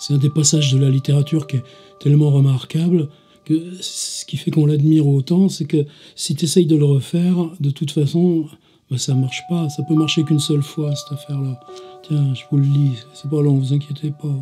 C'est un des passages de la littérature qui est tellement remarquable que ce qui fait qu'on l'admire autant, c'est que si tu essayes de le refaire, de toute façon, ben ça marche pas. Ça peut marcher qu'une seule fois, cette affaire-là. Tiens, je vous le lis, c'est pas long, vous inquiétez pas.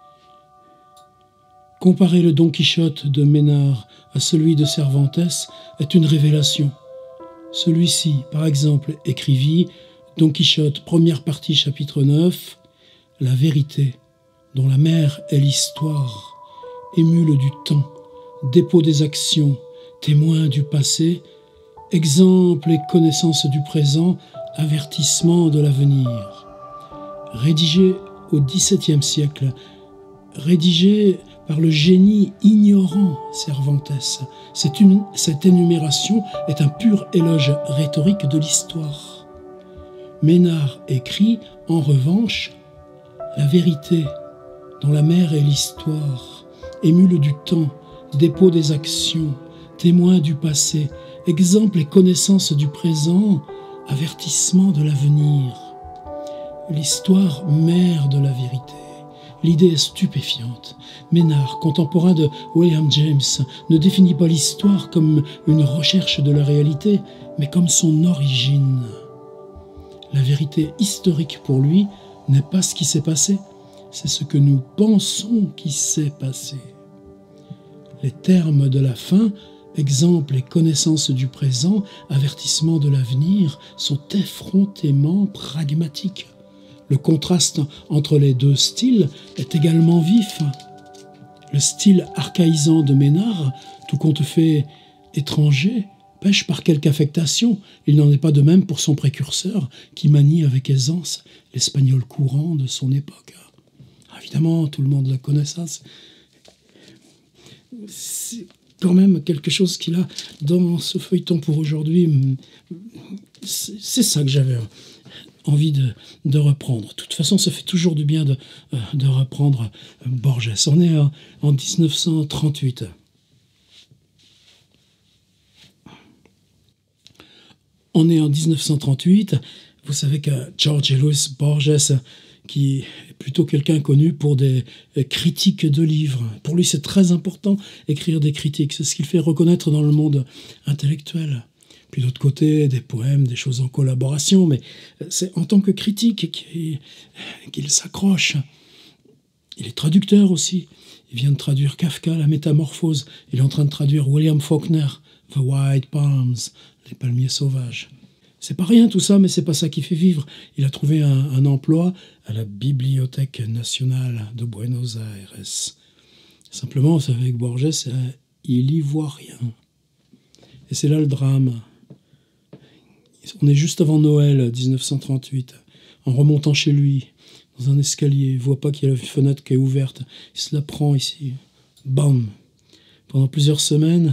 Comparer le Don Quichotte de Ménard à celui de Cervantes est une révélation. Celui-ci, par exemple, écrivit Don Quichotte, première partie, chapitre 9, la vérité, dont la mère est l'histoire, émule du temps, dépôt des actions, témoin du passé, exemple et connaissance du présent, avertissement de l'avenir. Rédigé au XVIIe siècle, rédigé par le génie ignorant Cervantes, cette énumération est un pur éloge rhétorique de l'histoire. Ménard écrit, en revanche, la vérité, dont la mère est l'histoire, émule du temps, dépôt des actions, témoin du passé, exemple et connaissance du présent, avertissement de l'avenir. L'histoire mère de la vérité. L'idée est stupéfiante. Ménard, contemporain de William James, ne définit pas l'histoire comme une recherche de la réalité, mais comme son origine. La vérité historique pour lui n'est pas ce qui s'est passé, c'est ce que nous pensons qui s'est passé. Les termes de la fin, exemple et connaissance du présent, avertissement de l'avenir, sont effrontément pragmatiques. Le contraste entre les deux styles est également vif. Le style archaïsant de Ménard, tout compte fait étranger, pêche par quelque affectation. Il n'en est pas de même pour son précurseur, qui manie avec aisance l'espagnol courant de son époque. Évidemment, tout le monde le connaît, ça. C'est quand même quelque chose qu'il a dans ce feuilleton pour aujourd'hui. C'est ça que j'avais envie de reprendre. De toute façon, ça fait toujours du bien de reprendre Borges. On est en 1938. On est en 1938. Vous savez que George Louis Borges, qui est plutôt quelqu'un connu pour des critiques de livres. Pour lui, c'est très important écrire des critiques. C'est ce qu'il fait reconnaître dans le monde intellectuel. Puis d'autre côté, des poèmes, des choses en collaboration, mais c'est en tant que critique qu'il s'accroche. Il est traducteur aussi. Il vient de traduire Kafka, La Métamorphose. Il est en train de traduire William Faulkner, The White Palms, Les Palmiers Sauvages. C'est pas rien tout ça, mais c'est pas ça qui fait vivre. Il a trouvé un emploi à la Bibliothèque nationale de Buenos Aires. Simplement, vous savez que Borges, il y voit rien. Et c'est là le drame. On est juste avant Noël 1938, en remontant chez lui, dans un escalier. Il ne voit pas qu'il y a la fenêtre qui est ouverte. Il se la prend ici. Bam! Pendant plusieurs semaines,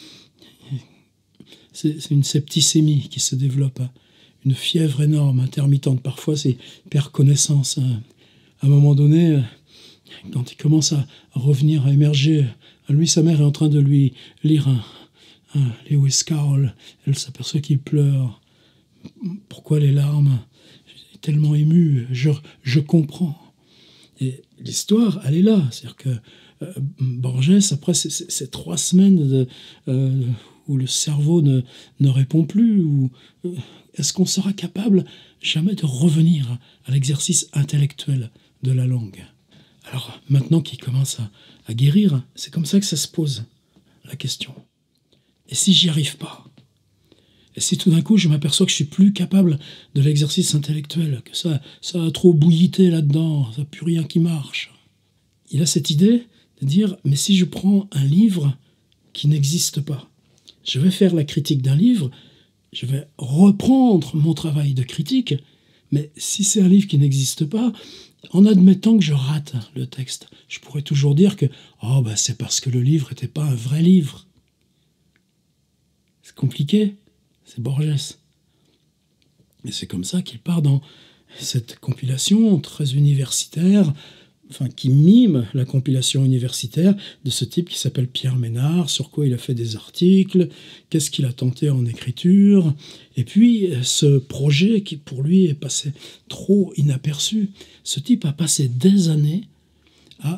c'est une septicémie qui se développe. Une fièvre énorme, intermittente. Parfois, c'est perd connaissance. À un moment donné, quand il commence à revenir, à émerger, lui, sa mère est en train de lui lire un Lewis Carroll. Elle s'aperçoit qu'il pleure. Pourquoi les larmes? Je suis tellement ému, je comprends. Et l'histoire, elle est là. C'est-à-dire que Borges, après ces 3 semaines où le cerveau ne répond plus, est-ce qu'on sera capable jamais de revenir à l'exercice intellectuel de la langue? Alors, maintenant qu'il commence à guérir, c'est comme ça que ça se pose, la question. Et si j'y arrive pas? Et si tout d'un coup, je m'aperçois que je suis plus capable de l'exercice intellectuel, que ça a trop bouillité là-dedans, ça n'a plus rien qui marche. Il a cette idée de dire, mais si je prends un livre qui n'existe pas, je vais faire la critique d'un livre, je vais reprendre mon travail de critique, mais si c'est un livre qui n'existe pas, en admettant que je rate le texte, je pourrais toujours dire que c'est parce que le livre n'était pas un vrai livre. C'est compliqué. C'est Borges. Et c'est comme ça qu'il part dans cette compilation très universitaire, qui mime la compilation universitaire de ce type qui s'appelle Pierre Ménard, sur quoi il a fait des articles, qu'est-ce qu'il a tenté en écriture, et puis ce projet qui pour lui est passé trop inaperçu. Ce type a passé des années à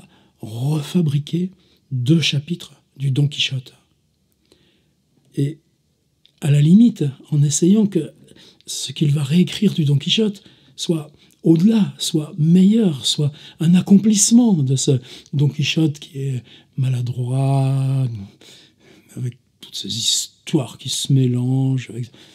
refabriquer 2 chapitres du Don Quichotte. Et à la limite, en essayant que ce qu'il va réécrire du Don Quichotte soit au-delà, soit meilleur, soit un accomplissement de ce Don Quichotte qui est maladroit, avec toutes ces histoires qui se mélangent.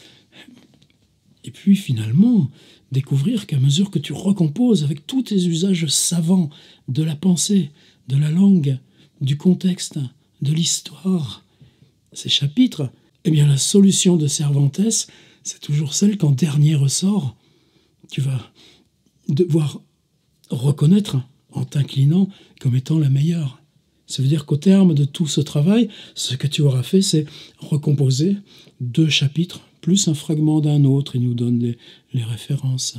Et puis finalement, découvrir qu'à mesure que tu recomposes avec tous tes usages savants de la pensée, de la langue, du contexte, de l'histoire, ces chapitres, eh bien la solution de Cervantes, c'est toujours celle qu'en dernier ressort, tu vas devoir reconnaître en t'inclinant comme étant la meilleure. Ça veut dire qu'au terme de tout ce travail, ce que tu auras fait, c'est recomposer 2 chapitres, plus un fragment d'un autre, il nous donne les références,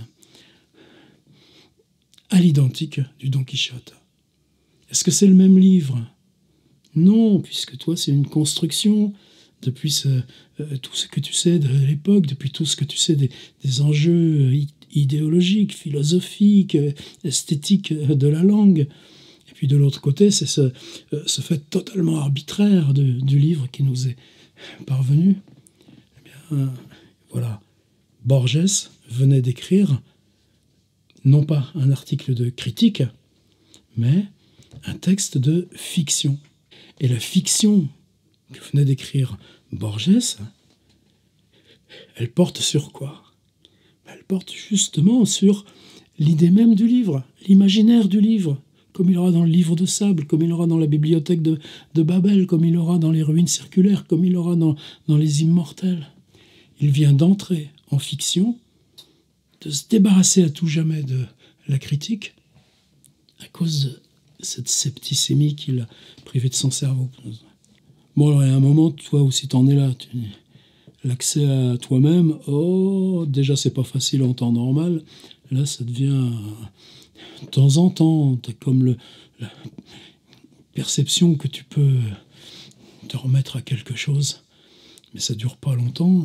à l'identique du Don Quichotte. Est-ce que c'est le même livre? Non, puisque toi, c'est une construction depuis tout ce que tu sais de l'époque, depuis tout ce que tu sais des enjeux idéologiques, philosophiques, esthétiques de la langue. Et puis de l'autre côté, c'est ce fait totalement arbitraire du livre qui nous est parvenu. Eh bien, voilà. Borges venait d'écrire, non pas un article de critique, mais un texte de fiction. Et la fiction que venait d'écrire Borges, elle porte sur quoi? Elle porte justement sur l'idée même du livre, l'imaginaire du livre, comme il aura dans le livre de sable, comme il aura dans la bibliothèque de Babel, comme il aura dans les ruines circulaires, comme il aura dans les immortels. Il vient d'entrer en fiction, de se débarrasser à tout jamais de la critique, à cause de cette septicémie qui l'a privé de son cerveau. Bon, alors, il y a un moment, toi aussi, t'en es là. L'accès à toi-même, oh, déjà, c'est pas facile en temps normal. Là, ça devient, de temps en temps, t'as comme la perception que tu peux te remettre à quelque chose. Mais ça dure pas longtemps.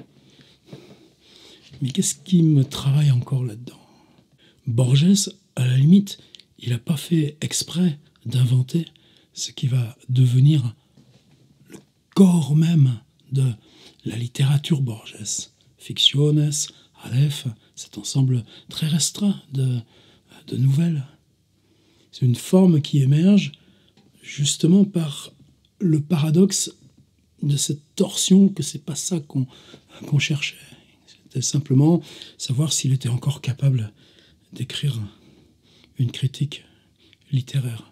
Mais qu'est-ce qui me travaille encore là-dedans? Borges, à la limite, il n'a pas fait exprès d'inventer ce qui va devenir le corps même de la littérature Borges. Fictiones, Aleph, cet ensemble très restreint de nouvelles. C'est une forme qui émerge justement par le paradoxe de cette torsion que c'est pas ça qu'on cherchait. C'était simplement savoir s'il était encore capable d'écrire une critique littéraire.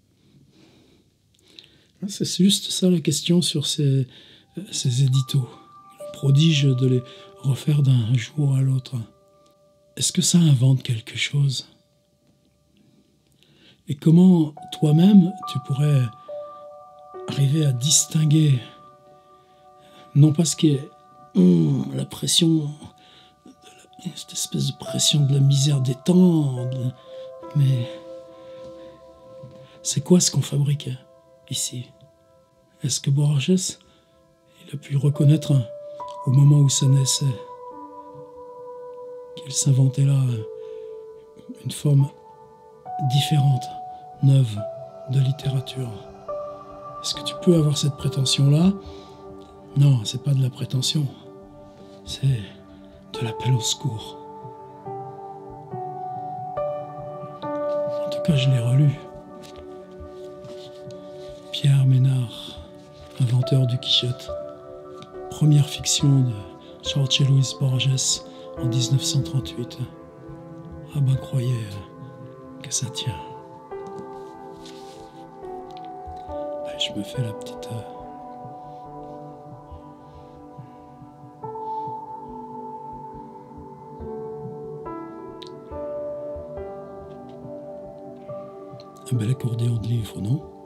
C'est juste ça la question sur ces éditos. Le prodige de les refaire d'un jour à l'autre. Est-ce que ça invente quelque chose? Et comment toi-même tu pourrais arriver à distinguer non pas ce qui est la pression, cette espèce de pression de la misère des temps, mais c'est quoi ce qu'on fabrique ici? Est-ce que Borges, il a pu reconnaître au moment où ça naissait qu'il s'inventait là une forme différente, neuve de littérature? Est-ce que tu peux avoir cette prétention-là? Non, c'est pas de la prétention, c'est de l'appel au secours. En tout cas, je l'ai relu. Pierre Ménard, inventeur du Quichotte. Première fiction de Jorge Luis Borges en 1938. Ah ben, croyez que ça tient. Je me fais la petite... Un bel accordéon de livre, non?